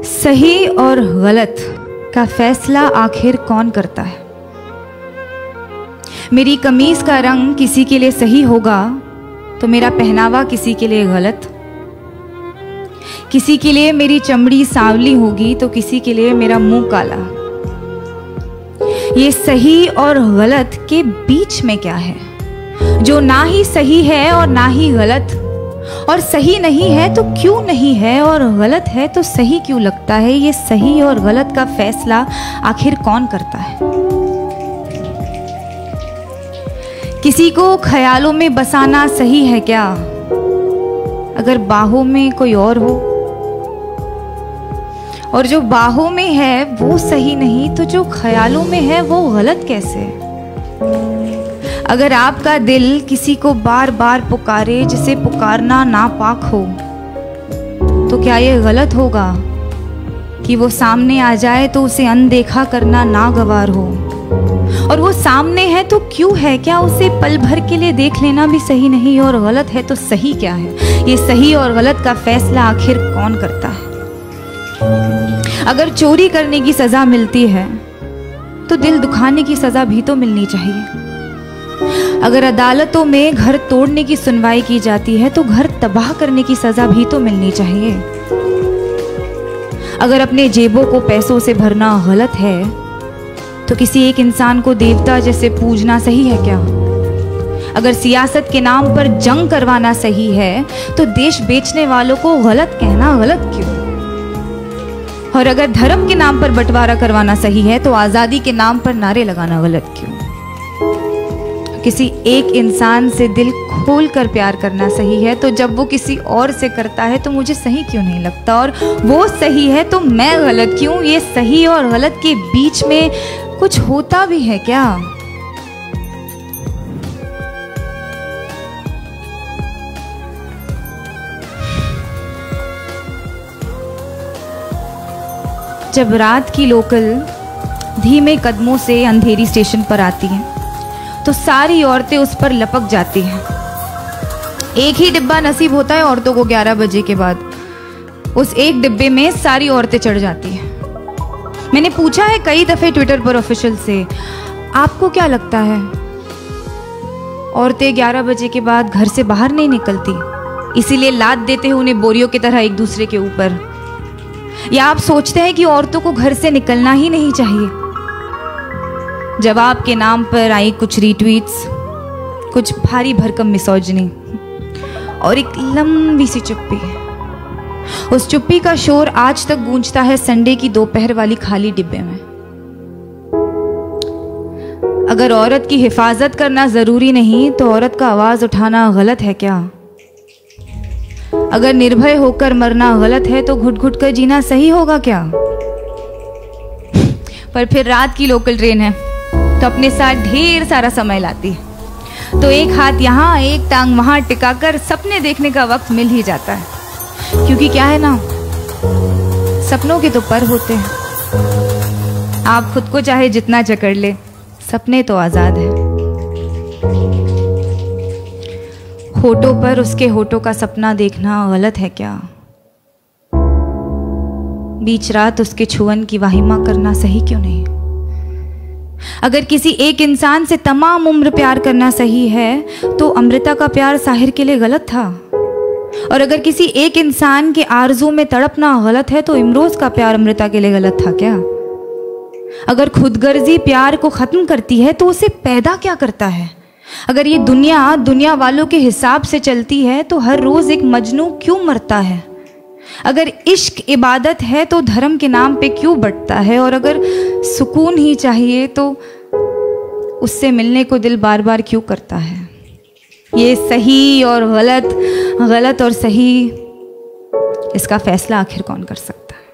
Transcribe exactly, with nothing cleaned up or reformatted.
सही और गलत का फैसला आखिर कौन करता है? मेरी कमीज का रंग किसी के लिए सही होगा तो मेरा पहनावा किसी के लिए गलत, किसी के लिए मेरी चमड़ी सांवली होगी तो किसी के लिए मेरा मुंह काला। ये सही और गलत के बीच में क्या है जो ना ही सही है और ना ही गलत, और सही नहीं है तो क्यों नहीं है, और गलत है तो सही क्यों लगता है? ये सही और गलत का फैसला आखिर कौन करता है? किसी को ख्यालों में बसाना सही है क्या अगर बाहों में कोई और हो, और जो बाहों में है वो सही नहीं तो जो ख्यालों में है वो गलत कैसे? अगर आपका दिल किसी को बार बार पुकारे जिसे पुकारना नापाक हो तो क्या ये गलत होगा कि वो सामने आ जाए तो उसे अनदेखा करना नागवार हो? और वो सामने है तो क्यों है? क्या उसे पल भर के लिए देख लेना भी सही नहीं? और गलत है तो सही क्या है? ये सही और गलत का फैसला आखिर कौन करता है? अगर चोरी करने की सजा मिलती है तो दिल दुखाने की सजा भी तो मिलनी चाहिए। अगर अदालतों में घर तोड़ने की सुनवाई की जाती है तो घर तबाह करने की सजा भी तो मिलनी चाहिए। अगर अपने जेबों को पैसों से भरना गलत है तो किसी एक इंसान को देवता जैसे पूजना सही है क्या? अगर सियासत के नाम पर जंग करवाना सही है तो देश बेचने वालों को गलत कहना गलत क्यों? और अगर धर्म के नाम पर बंटवारा करवाना सही है तो आजादी के नाम पर नारे लगाना गलत क्यों? किसी एक इंसान से दिल खोल कर प्यार करना सही है तो जब वो किसी और से करता है तो मुझे सही क्यों नहीं लगता? और वो सही है तो मैं गलत क्यों? ये सही और गलत के बीच में कुछ होता भी है क्या? जब रात की लोकल धीमे कदमों से अंधेरी स्टेशन पर आती है तो सारी औरतें उस पर लपक जाती हैं। एक ही डिब्बा नसीब होता है औरतों को ग्यारह बजे के बाद। उस एक डिब्बे में सारी औरतें चढ़ जाती हैं। मैंने पूछा है कई दफे ट्विटर पर ऑफिशियल से, आपको क्या लगता है औरतें ग्यारह बजे के बाद घर से बाहर नहीं निकलती इसीलिए लाद देते हैं उन्हें बोरियों की तरह एक दूसरे के ऊपर, या आप सोचते हैं कि औरतों को घर से निकलना ही नहीं चाहिए? जवाब के नाम पर आई कुछ रीट्वीट्स, कुछ भारी भरकम मिसोजिनी और एक लंबी सी चुप्पी। उस चुप्पी का शोर आज तक गूंजता है संडे की दोपहर वाली खाली डिब्बे में। अगर औरत की हिफाजत करना जरूरी नहीं तो औरत का आवाज उठाना गलत है क्या? अगर निर्भय होकर मरना गलत है तो घुट घुट कर जीना सही होगा क्या? पर फिर रात की लोकल ट्रेन है तो अपने साथ ढेर सारा समय लाती है, तो एक हाथ यहाँ एक टांग वहां टिकाकर सपने देखने का वक्त मिल ही जाता है। क्योंकि क्या है ना, सपनों के तो पर होते हैं। आप खुद को चाहे जितना जकड़ ले, सपने तो आजाद है। होठों पर उसके होठों का सपना देखना गलत है क्या? बीच रात उसके छुअन की वाहिमा करना सही क्यों नहीं? अगर किसी एक इंसान से तमाम उम्र प्यार करना सही है तो अमृता का प्यार साहिर के लिए गलत था। और अगर किसी एक इंसान के आरज़ू में तड़पना गलत है तो इमरोज का प्यार अमृता के लिए गलत था क्या? अगर खुदगर्जी प्यार को खत्म करती है तो उसे पैदा क्या करता है? अगर ये दुनिया दुनिया वालों के हिसाब से चलती है तो हर रोज एक मजनू क्यों मरता है? अगर इश्क इबादत है तो धर्म के नाम पे क्यों बंटता है? और अगर सुकून ही चाहिए तो उससे मिलने को दिल बार बार क्यों करता है? ये सही और गलत, गलत और सही, इसका फैसला आखिर कौन कर सकता है?